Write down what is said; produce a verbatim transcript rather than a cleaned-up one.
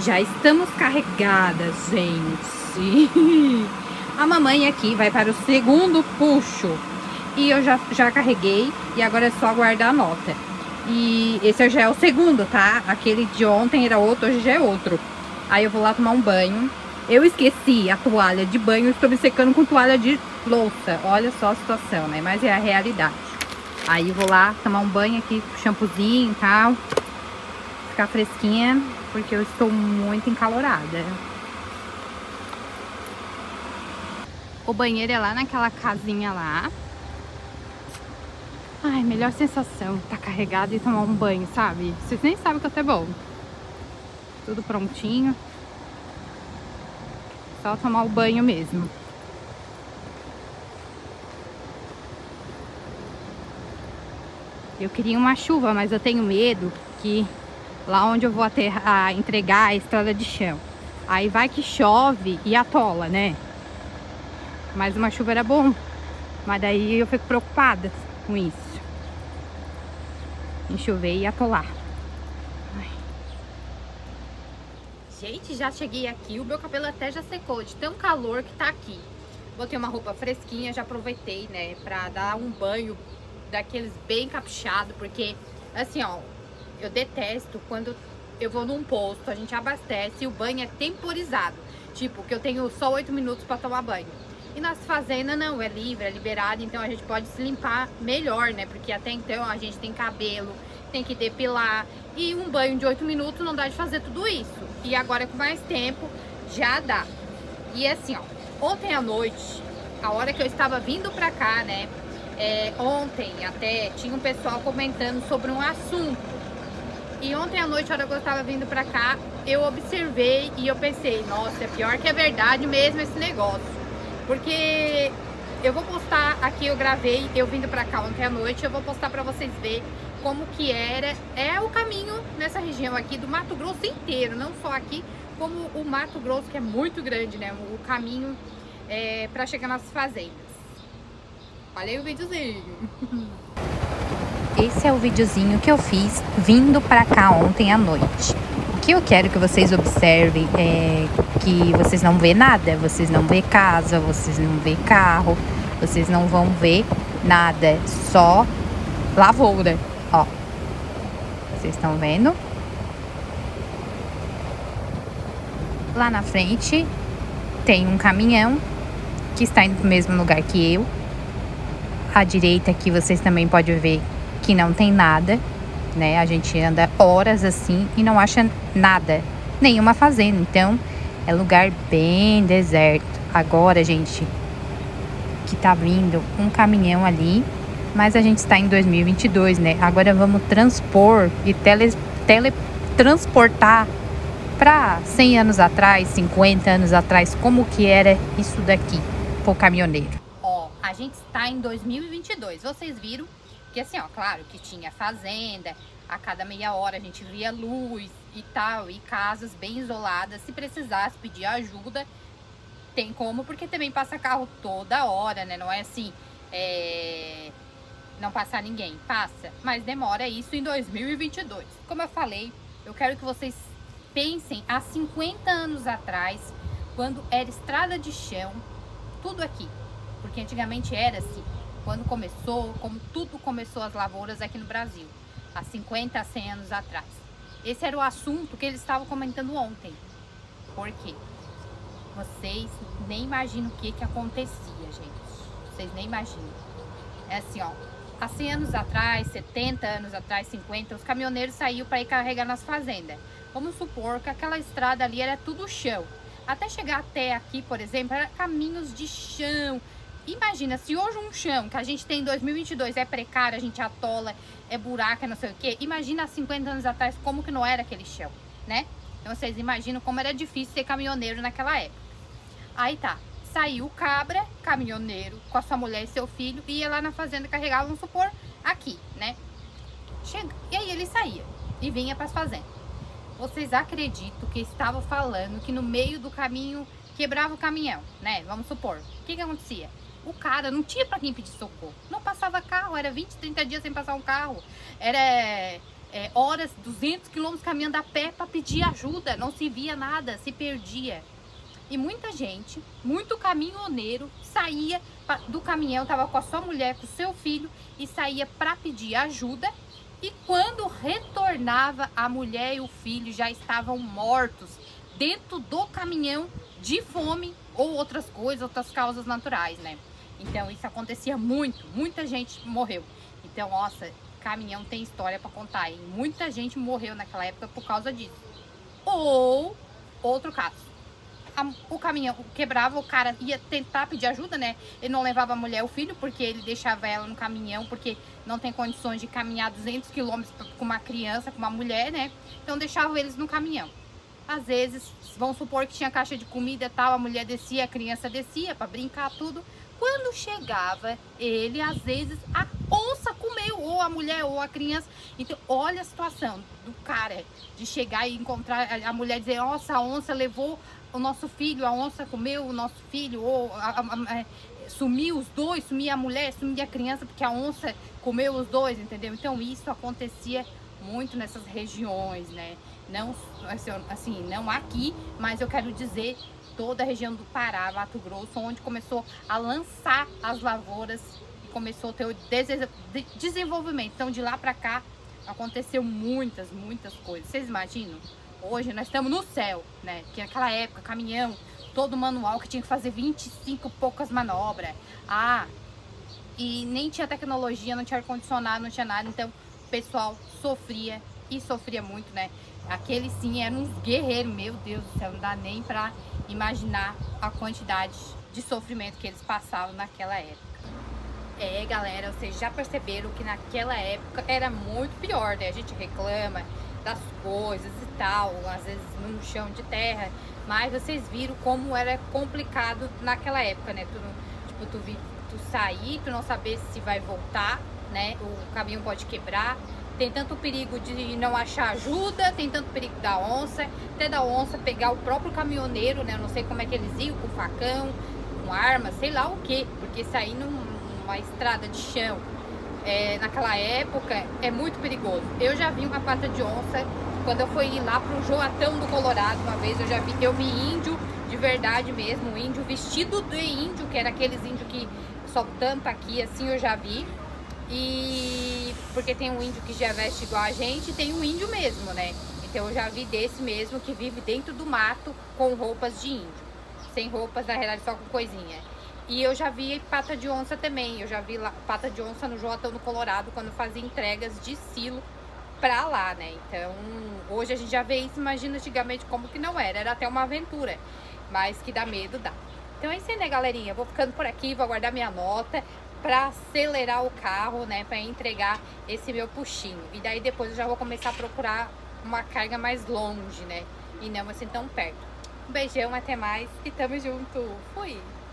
Já estamos carregadas, gente. A mamãe aqui vai para o segundo puxo. E eu já, já carreguei e agora é só aguardar a nota. E esse já é o segundo, tá? Aquele de ontem era outro, hoje já é outro. Aí eu vou lá tomar um banho. Eu esqueci a toalha de banho, estou me secando com toalha de louça. Olha só a situação, né? Mas é a realidade. Aí eu vou lá tomar um banho aqui, shampoozinho e tal. Ficar fresquinha, porque eu estou muito encalorada. O banheiro é lá naquela casinha lá. Ai, melhor sensação, tá carregado e tomar um banho, sabe? Vocês nem sabem o que é bom. Tudo prontinho. Só tomar o banho mesmo. Eu queria uma chuva, mas eu tenho medo que lá onde eu vou aterrar, entregar a estrada de chão. Aí vai que chove e atola, né? Mas uma chuva era bom. Mas daí eu fico preocupada com isso. Em chover e atolar. Ai. Gente, já cheguei aqui. O meu cabelo até já secou de tão calor que tá aqui. Botei uma roupa fresquinha, já aproveitei, né? Pra dar um banho daqueles bem caprichado. Porque, assim, ó, eu detesto quando eu vou num posto, a gente abastece e o banho é temporizado. Tipo, que eu tenho só oito minutos pra tomar banho. E nas fazendas não, é livre, é liberado, então a gente pode se limpar melhor, né? Porque até então a gente tem cabelo, tem que depilar. E um banho de oito minutos não dá de fazer tudo isso. E agora com mais tempo, já dá. E assim, ó, ontem à noite, a hora que eu estava vindo pra cá, né? É, ontem até tinha um pessoal comentando sobre um assunto. E ontem à noite, a hora que eu estava vindo pra cá, eu observei e eu pensei, nossa, é pior que é verdade mesmo esse negócio. Porque eu vou postar aqui, eu gravei, eu vindo pra cá ontem à noite, eu vou postar pra vocês verem como que era, é o caminho nessa região aqui do Mato Grosso inteiro, não só aqui, como o Mato Grosso, que é muito grande, né, o caminho é, pra chegar nas fazendas. Olha aí o videozinho. Esse é o videozinho que eu fiz vindo pra cá ontem à noite. O que eu quero que vocês observem é que vocês não vê nada, vocês não vê casa, vocês não vê carro, vocês não vão ver nada, só lavoura, ó. Vocês estão vendo? Lá na frente tem um caminhão que está indo pro mesmo lugar que eu. À direita aqui vocês também podem ver que não tem nada, né? A gente anda horas assim e não acha nada, nenhuma fazenda. Então é lugar bem deserto. Agora, gente, que tá vindo um caminhão ali, mas a gente está em dois mil e vinte e dois, né? Agora vamos transpor e tele, teletransportar para cem anos atrás, cinquenta anos atrás, como que era isso daqui pro caminhoneiro. Ó, a gente está em dois mil e vinte e dois. Vocês viram que assim, ó, claro que tinha fazenda, a cada meia hora a gente via luz e tal, e casas bem isoladas. Se precisasse pedir ajuda, tem como, porque também passa carro toda hora, né? Não é assim, é... não passar ninguém, passa, mas demora isso em dois mil e vinte e dois. Como eu falei, eu quero que vocês pensem há cinquenta anos atrás, quando era estrada de chão, tudo aqui, porque antigamente era assim. Quando começou, como tudo começou as lavouras aqui no Brasil, há cinquenta a cem anos atrás. Esse era o assunto que eles estavam comentando ontem. Por quê? Vocês nem imaginam o que que acontecia, gente. Vocês nem imaginam. É assim, ó, há cem anos atrás, setenta anos atrás, cinquenta, os caminhoneiros saíam para ir carregar nas fazendas. Vamos supor que aquela estrada ali era tudo chão. Até chegar até aqui, por exemplo, era caminhos de chão. Imagina, se hoje um chão que a gente tem em dois mil e vinte e dois é precário, a gente atola, é buraco, é não sei o que. Imagina há cinquenta anos atrás como que não era aquele chão, né? Então vocês imaginam como era difícil ser caminhoneiro naquela época. Aí tá, saiu o cabra, caminhoneiro, com a sua mulher e seu filho, e ia lá na fazenda carregar, vamos supor, aqui, né? Chega, e aí ele saía e vinha para as fazendas. Vocês acreditam que estava falando que no meio do caminho quebrava o caminhão, né? Vamos supor, o que que acontecia? O cara não tinha para quem pedir socorro, não passava carro, era vinte, trinta dias sem passar um carro, era é, horas, duzentos quilômetros caminhando a pé para pedir ajuda, não se via nada, se perdia. E muita gente, muito caminhoneiro, saía do caminhão, tava com a sua mulher, com o seu filho, e saía para pedir ajuda. E quando retornava, a mulher e o filho já estavam mortos dentro do caminhão de fome ou outras coisas, outras causas naturais, né? Então isso acontecia muito, muita gente morreu. Então, nossa, caminhão tem história para contar, hein? Muita gente morreu naquela época por causa disso. Ou, outro caso, a, o caminhão quebrava, o cara ia tentar pedir ajuda, né? Ele não levava a mulher e o filho, porque ele deixava ela no caminhão, porque não tem condições de caminhar duzentos quilômetros com uma criança, com uma mulher, né? Então deixava eles no caminhão. Às vezes, vamos supor que tinha caixa de comida e tal, a mulher descia, a criança descia para brincar, tudo. Quando chegava ele, às vezes, a onça comeu, ou a mulher, ou a criança. Então, olha a situação do cara de chegar e encontrar a mulher, dizer, nossa, a onça levou o nosso filho, a onça comeu o nosso filho, ou a, a, a, sumiu os dois, sumiu a mulher, sumiu a criança, porque a onça comeu os dois, entendeu? Então, isso acontecia muito nessas regiões, né? Não, assim, não aqui, mas eu quero dizer toda a região do Pará, Mato Grosso, onde começou a lançar as lavouras e começou a ter o desenvolvimento. Então, de lá pra cá, aconteceu muitas, muitas coisas. Vocês imaginam? Hoje nós estamos no céu, né? Que naquela época, caminhão, todo manual, que tinha que fazer vinte e cinco poucas manobras. Ah, e nem tinha tecnologia, não tinha ar-condicionado, não tinha nada. Então, o pessoal sofria e sofria muito, né? Aqueles sim eram uns guerreiros, meu Deus do céu, não dá nem pra imaginar a quantidade de sofrimento que eles passavam naquela época. É, galera, vocês já perceberam que naquela época era muito pior, né? A gente reclama das coisas e tal, às vezes num chão de terra, mas vocês viram como era complicado naquela época, né? Tu, tipo, tu, tu sair, tu não saber se vai voltar, né? O caminhão pode quebrar. Tem tanto perigo de não achar ajuda, tem tanto perigo da onça, até da onça pegar o próprio caminhoneiro, né? Eu não sei como é que eles iam, com facão, com arma, sei lá o que, porque sair numa estrada de chão, é, naquela época, é muito perigoso. Eu já vi uma pata de onça, quando eu fui lá pro Joatão do Colorado uma vez, eu já vi, eu vi índio de verdade mesmo, um índio vestido de índio, que era aqueles índios que só tampa aqui, assim, eu já vi. E porque tem um índio que já veste igual a gente, tem um índio mesmo, né? Então eu já vi desse mesmo que vive dentro do mato com roupas de índio, sem roupas, na realidade só com coisinha. E eu já vi pata de onça também, eu já vi lá, pata de onça no Joatão do Colorado, quando fazia entregas de silo pra lá, né? Então hoje a gente já vê isso, imagina antigamente como que não era, era até uma aventura, mas que dá medo, dá. Então é isso aí, né, galerinha? Eu vou ficando por aqui, vou aguardar minha nota para acelerar o carro, né, para entregar esse meu puxinho. E daí depois eu já vou começar a procurar uma carga mais longe, né, e não assim tão perto. Um beijão, até mais e tamo junto. Fui!